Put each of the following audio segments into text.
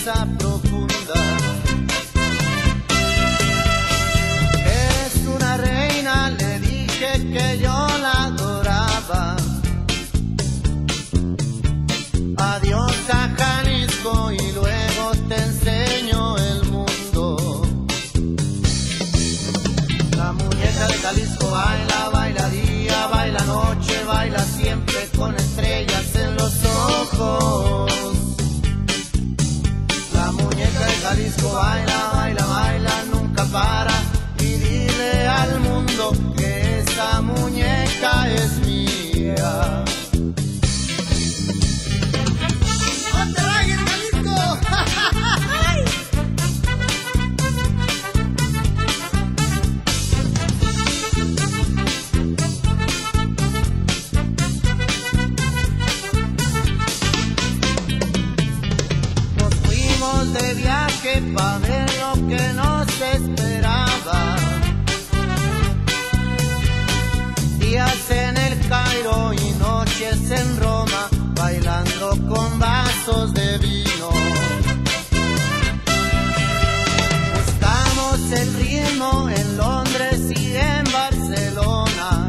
tristeza profunda. Es una reina, le dije que yo la adoraba. Adiós a Jalisco y luego te enseño el mundo. La muñeca de Jalisco baila, baila día, baila noche, baila siempre con estrellas en los ojos. La muñeca de Jalisco baila, baila, baila, nunca para. Y dile al mundo que esa muñeca es mía. De viaje pa' ver lo que nos esperaba. Días en el Cairo y noches en Roma, bailando con vasos de vino. Buscamos el ritmo en Londres y en Barcelona.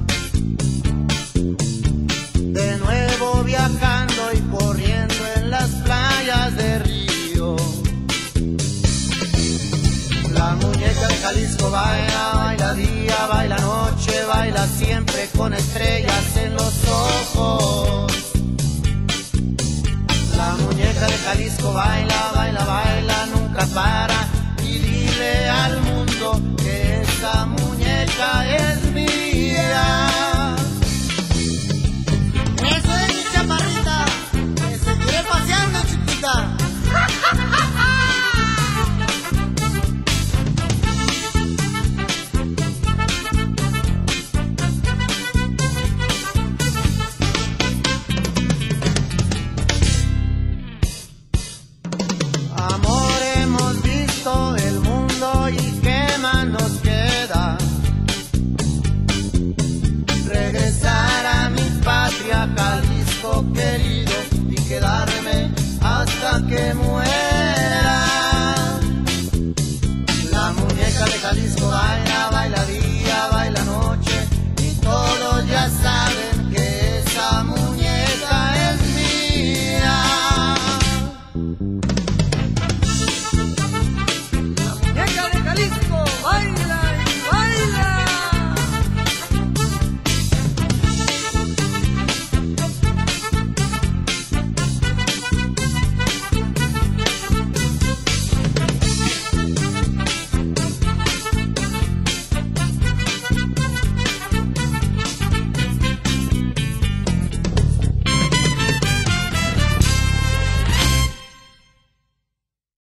De nuevo viajando y corriendo en las playas de Río. La muñeca de Jalisco baila, baila día, baila noche, baila siempre con estrellas en los ojos. La muñeca de Jalisco baila, baila, baila, nunca para. Y dile al mundo que esa muñeca es